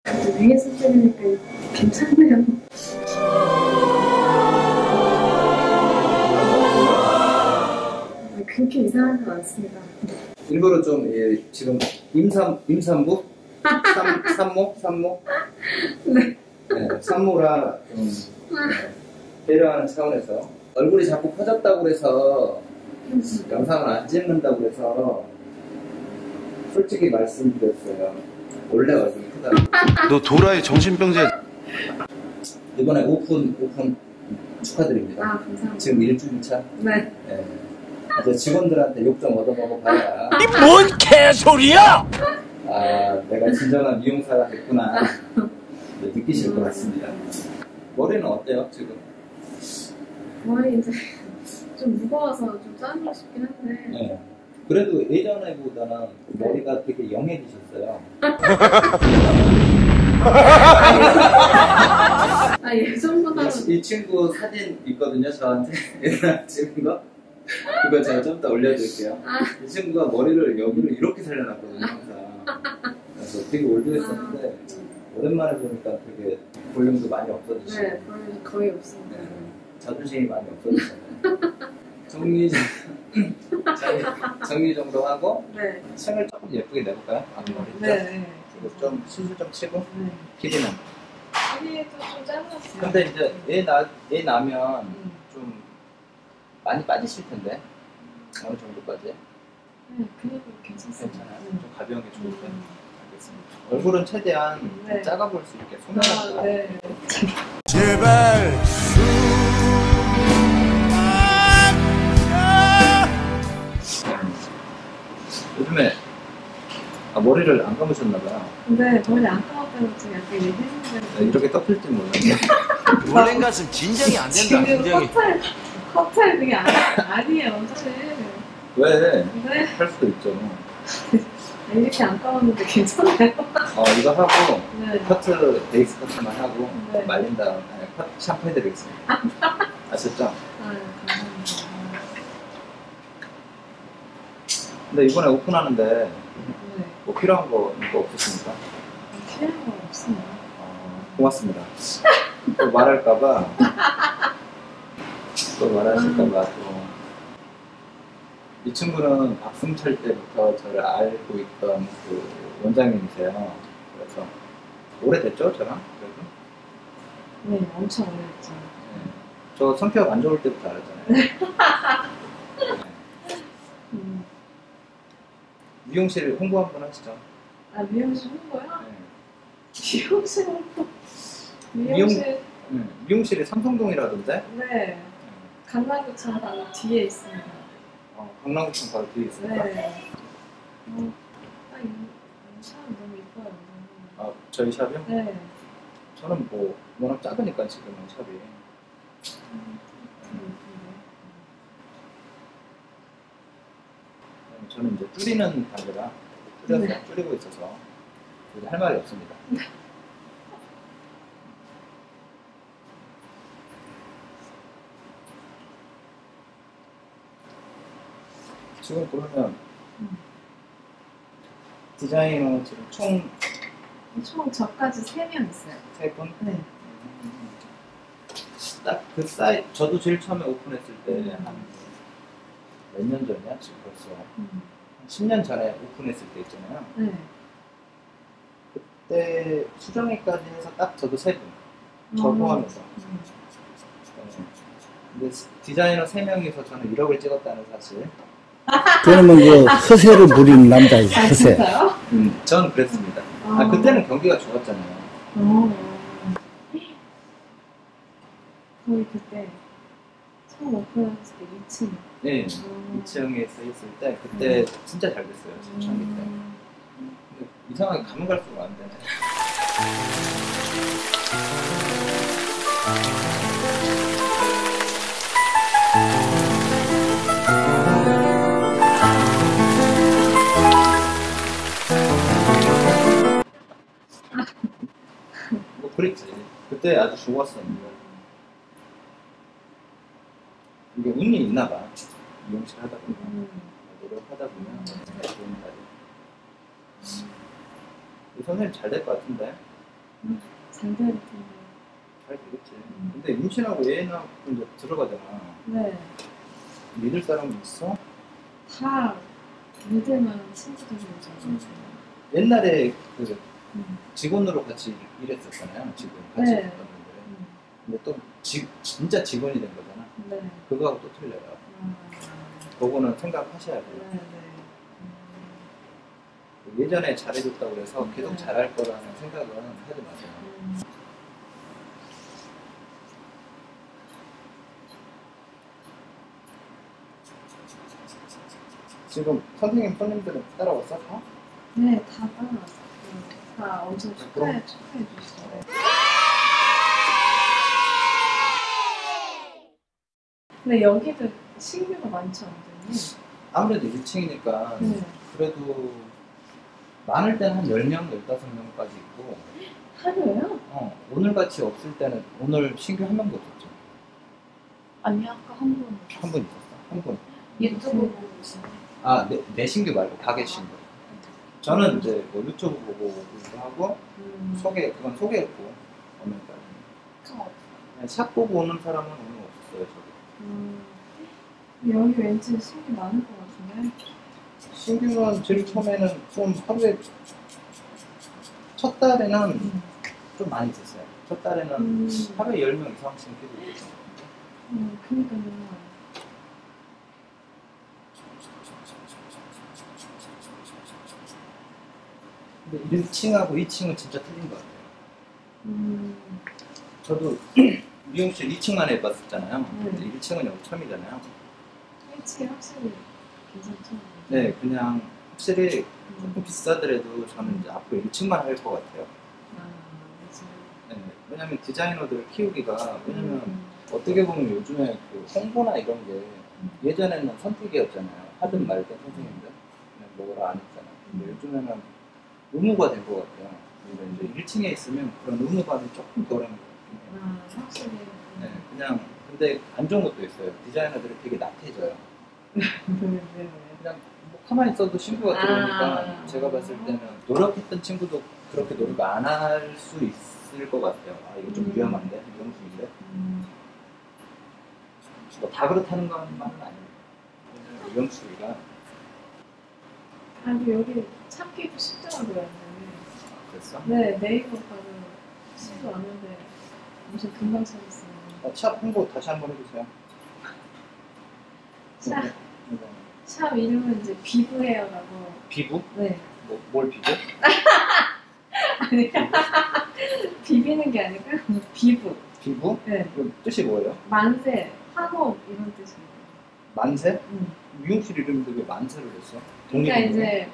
위에 수준이니까 괜찮네요. 그렇게 이상한 건 않습니다. 일부러 좀 지금 임산부? 산모? 네. 네, 산모라 좀 배려하는 차원에서 얼굴이 자꾸 커졌다고 해서 영상을 안 찍는다고 해서 솔직히 말씀드렸어요. 원래 얼굴이 크다고. 너 도라이 정신병자. 이번에 오픈 축하드립니다. 아, 감사합니다. 지금 일주일 차. 네. 네. 이제 직원들한테 욕 좀 얻어먹어 봐야. 이 뭔 개소리야! 아, 내가 진정한 미용사가 됐구나. 느끼실 것 같습니다. 머리는 어때요, 지금? 머리 이제 좀 무거워서 좀 자르고 싶긴 한데. 네. 그래도 예전에보다는 머리가 되게 영해지셨어요. 아, 예전보다는. 이 친구 사진 있거든요, 저한테. 옛날 찍은 거. 그거 제가 좀 이따 올려드릴게요. 이 친구가 머리를 여기를 이렇게 살려놨거든요, 항상. 그래서 되게 올드했었는데, 오랜만에 보니까 되게 볼륨도 많이 없어지시고. 네, 볼륨 거의 없습니다. 네. 자존심이 많이 없어지잖아요. 정리 정도 하고, 네. 층을 조금 예쁘게 내볼까요? 앞머리. 네. 그리고 좀 수술 좀 치고, 네. 길이는. 길이도 좀 짧았어요. 근데 이제 애 나면 좀 많이 빠지실 텐데, 어느 정도까지? 네, 그래도 괜찮습니다. 괜찮아요? 좀 가벼운 게 좋을 때. 알겠습니다. 얼굴은 최대한 네. 작아 보일 수 있게 소면하시고. 네. 제발. 요즘에 머리를 안 감으셨나봐요. 근데 머리 안 감았다고 지금 약간 얘기했는데. 이렇게 떡칠지 몰랐는데. 놀란 가슴 진정이 안 된다. 지금 진정이. 커트할 그게 아니에요, 사실. 왜? 네. 할 수도 있죠. 이렇게 안 감았는데 괜찮아요? 이거 하고 네. 커트 베이스 커트만 하고 네. 말린 다음에 샴푸 해드리겠습니다. 아셨죠? 아, 감사합니다. 근데 이번에 오픈하는데 네. 뭐 필요한 거 없으십니까? 필요한 건 없습니다. 고맙습니다. 또 말할까봐 또 말하실까봐 또 이 친구는 박승철 때부터 저를 알고 있던 그 원장님이세요. 그래서 오래됐죠, 저랑? 그래도? 네, 엄청 오래됐죠. 네. 저 성격 안 좋을 때부터 알았잖아요. 미용실 홍보 한번 하시죠. 아, 미용실 홍보요? 네. 미용실 홍보. 미용실. 미용실이 삼성동이라던데? 네. 강남구청 바로 뒤에 있습니다. 강남구청 바로 뒤에 있습니다. 네. 딱 이 샵 너무 이뻐요. 저희 샵이요? 네. 저는 뭐 워낙 작으니까 지금은 샵이. 저는 이제 줄이는 단계라 줄여서 줄이고 있어서 할 말이 없습니다. 지금 그러면 디자이너 지금 총 저까지 3명 있어요. 3분? 네. 딱 그 사이트 저도 제일 처음에 오픈했을 때 한 몇 년 전이야? 지금 벌써 한 10년 전에 오픈했을 때 있잖아요. 네. 그때 수정이까지 해서 딱 저도 3분 저 포함해서. 근데 디자이너 3명이서 저는 1억을 찍었다는 사실. 그러면 그 허세를 부리는 남자예요. 허세. 진짜요? 저는 그랬습니다. 그때는 경기가 좋았잖아요. 거의 그때 처음 오픈했을 때 2층. 네, 2층에서 했을 때 그때 진짜 잘 됐어요. 초창기 때. 근데 이상하게 가면 갈수록 안 되네. 뭐 그랬지. 그때 아주 좋았었는데 이게 운이 있나봐. 미용실 하다 보면 노력하다 보면 좋은 날이. 이 선생님 잘 될 것 같은데. 잘 될 텐데. 잘 되겠지. 근데 임신하고 애하고 이제 들어가잖아. 네. 믿을 사람은 있어? 다 믿을만한 친구들이 오잖아요. 옛날에 그 직원으로 같이 일했었잖아요. 지금 같이 네. 일했던 분들은. 근데 또 진짜 직원이 된 거잖아. 네. 그거하고 또 틀려요. 그거는 생각하셔야 돼요. 네. 예전에 잘해줬다고 해서 계속 네. 잘할 거라는 생각은 하지 마세요. 지금 선생님 손님들은 따라왔어? 다? 네, 다 따라왔어요. 다 엄청 축하해 주셨어요. 근데 여기도 신규가 많지 않거든요. 아무래도 1층이니까 네. 그래도 많을 때는 한 10명, 15명까지 있고 하루에요? 오늘같이 없을 때는 오늘 신규 한 명도 없었죠. 아니, 아까 한 번. 한 분 있었어. 한 분. 유튜브 보고 오시네. 내 신규 말고 가게 신규. 저는 이제 뭐 유튜브 보고 오기도 하고 그건 소개했고 오늘까지. 샵 보고 오는 사람은 오늘 없었어요. 저기. 여기 왠지 신규 많을 것 같은데. 신규는 제일 처음에는 좀 하루에 첫 달에는 좀 많이 있었어요. 첫 달에는 하루에 10명 이상씩 계속 있었어요. 그니까요. 근데 1층하고 2층은 진짜 틀린 것 같아요. 저도 미용실 2층만 해봤었잖아요. 근데 1층은 여기 처음이잖아요. 1층이 확실히 괜찮죠? 네, 그냥 확실히 조금 비싸더라도 저는 이제 앞으로 1층만 할 것 같아요. 그치. 네, 왜냐면 디자이너들 키우기가, 왜냐면 어떻게 보면 요즘에 그 홍보나 이런 게 예전에는 선택이었잖아요. 하든 말든 선생님들 그냥 먹으라 안 했잖아요. 근데 요즘에는 의무가 된 것 같아요. 근데 이제 1층에 있으면 그런 의무감이 조금 덜한 것 같아요. 확실히. 네, 그냥 근데 안 좋은 것도 있어요. 디자이너들이 되게 나태해져요. 그냥 뭐 가만히 있어도 신부가 들어오니까 제가 봤을 때는 노력했던 친구도 그렇게 노력 안 할 수 있을 것 같아요. 아, 이거 좀 위험한데? 위험수인데? 뭐 다 그렇다는 것만은 아니에요. 위험수위가. 아니, 여기 찾기도 쉽더라고요. 그랬어? 네, 네이버 가도 쉽지 않은데 엄청 금방 찾았어요. 샵 홍보 다시 한번 해주세요. 샵 이름은 이제 비브 헤어라고. 비부? 네. 뭘 비부? 아니, 비비는 게 아니고 비브. 비부? 네. 그럼 뜻이 뭐예요? 만세, 환호 이런 뜻이에요. 만세? 미용실 이름인데 왜 만세를 했어? 그러니까 이제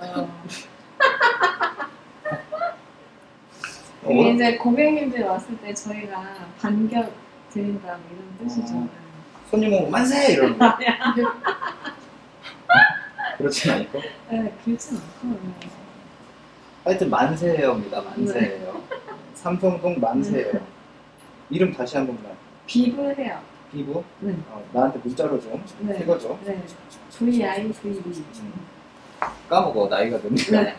그게 이제 고객님들 왔을 때 저희가 반격 드린다 뭐 이런 뜻이잖아요. 손님 오면 만세! 이러는 거. 그렇진 않고? 네, 그렇진 않고. 하여튼 만세예요입니다. 만세예요. 삼성동 만세예요. 이름 다시 한 번만. 비브 헤어. 비부? 네. 나한테 문자로 좀 읽어줘. 네. VIVE. 까먹어, 나이가 드니까. 네.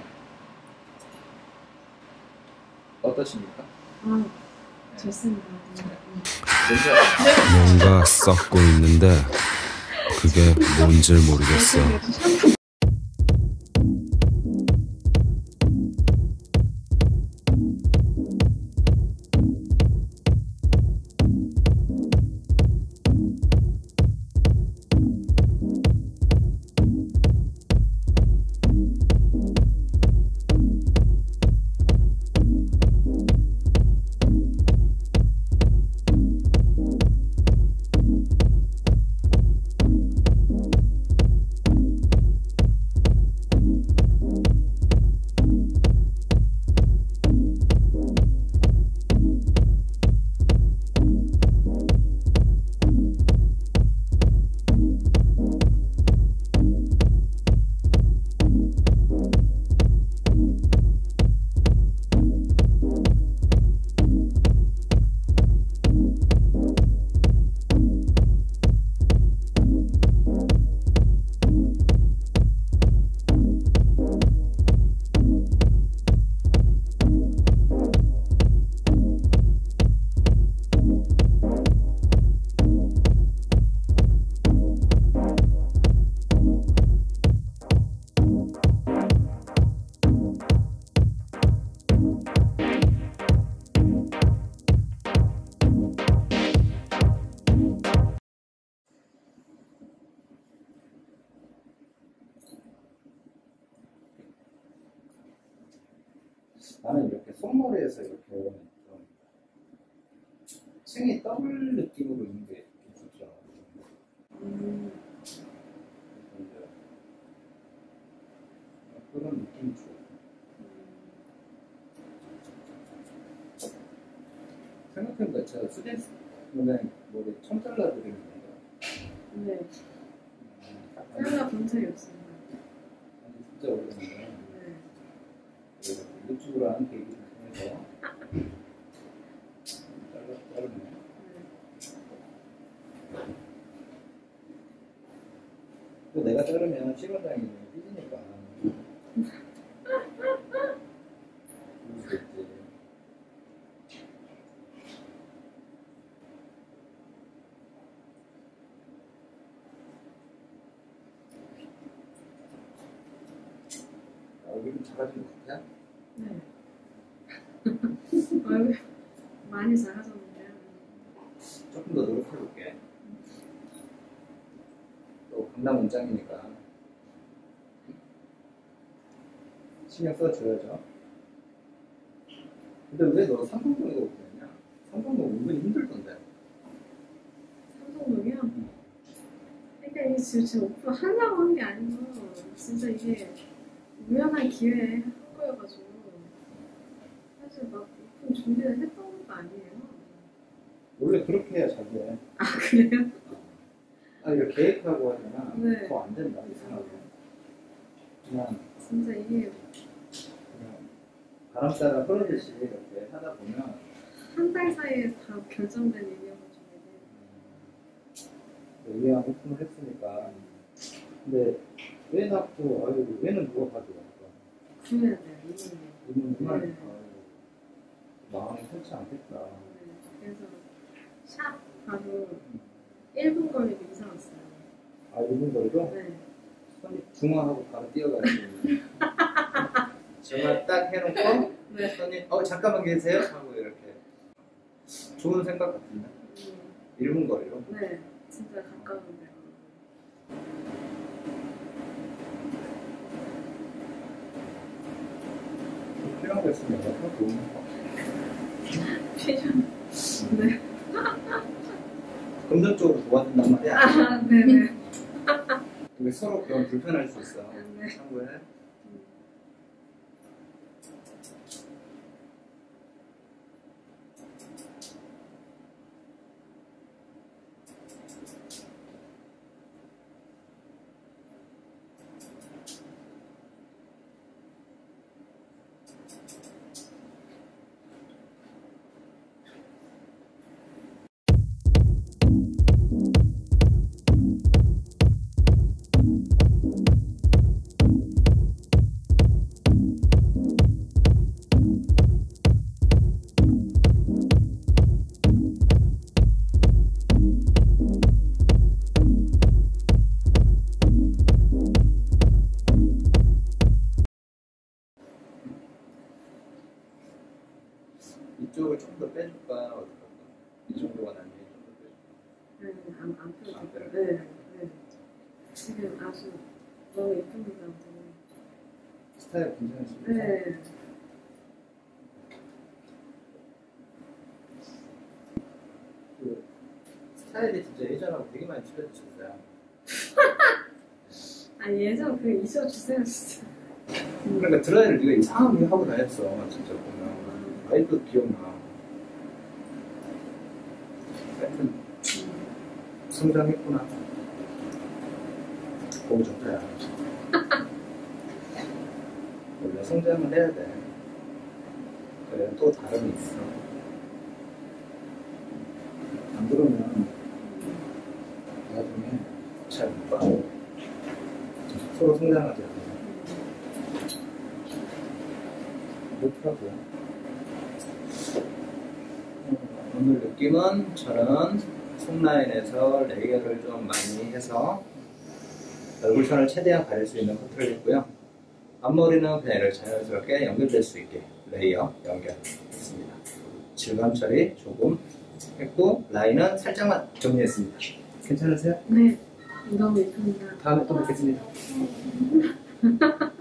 어떠십니까? 좋습니다. 뭔가 썩고 있는데 그게 뭔지 모르겠어. 나는 이렇게 속머리에서 이렇게 좀 층이 더블 느낌으로 있는 게 좋죠. 그런 느낌이 좋아요. 생각해보니까 제가 스댄스 원래 머리 처음 잘라드리는 건가요? 네. 잘라본 적이 없습니다. 아니 진짜 오래됐는데 네. 유튜브로 하는 계기를 통해서 자르네. 또 내가 자르면 시간당이 삐지니까 그럴 수 있지. 얼굴이 작아진 것 같아? 네. 얼굴 많이 작아졌는데요. 조금 더 노력해볼게. 또 강남 원장이니까 신경 써줘야죠. 근데 왜 너 삼성동에 오고 그랬냐? 삼성동 은근히 힘들던데. 삼성동이요? 그러니까 이게 진짜 오픈하려고 한 게 아니고 진짜 이게 우연한 기회에 한 거여가지고 사실 막 오픈 준비를 했던 것도 아니에요. 원래 그렇게 해야 잘 돼. 아 그래요? 아 이거 계획하고 하잖아. 네. 더 안 된다 이상하게. 그냥 진짜 이게 바람 따라 흐르듯이 이렇게 하다 보면 한 달 사이에 다 결정된 일이어가지고 의외한 오픈을 했으니까. 근데 왜 놔도 아유 왜는 누가 가져가? 구해야 돼요 이민이. 이놈만 네. 마음이 편치 않겠다. 네. 그래서 샵 바로 1분 거리로 이사 왔어요. 아 이분 거리로 네. 손이 중화하고 바로 뛰어가지고 전화 딱 해놓고 네. 손이 잠깐만 계세요 하고 이렇게 좋은 생각 같은데 1분 거리로. 네. 진짜 가까운데. 필요한 거 있으면 내가 도움. 필요. 네. 금전적으로 도와준단 말이야. 아, 네네. 우리 서로 그런 불편할 수 있어. 네. 참고해. 이쪽을 좀 더 빼줄까? 어떨까? 이 정도가 나면 좀 더 빼줄까? 안 펴도 안 돼요. 빼요? 네. 네. 지금 아주 너무 예쁩니다. 스타일 괜찮으십니까? 네. 그 스타일이 진짜 예전하고 되게 많이 틀려지셨어요. 아 예전 그 있어주세요 진짜. 그러니까 드라이를 네가 이상하게 하고 다녔어. 진짜 보면 아직도 기억나. 하여튼 성장했구나. 너무 좋다. 야. 원래 성장을 해야 돼. 그래 또 다름이 있어. 안 그러면 나중에 잘 못 봐. 서로 성장하지 않아. 그렇더라고요. 오늘 느낌은 저는 속라인에서 레이어를 좀 많이 해서 얼굴선을 최대한 가릴 수 있는 커트를 했고요. 앞머리는 그냥 이렇게 자연스럽게 연결될 수 있게 레이어 연결했습니다. 질감 처리 조금 했고 라인은 살짝만 정리했습니다. 괜찮으세요? 네. 너무 예쁩니다. 다음에 또 뵙겠습니다.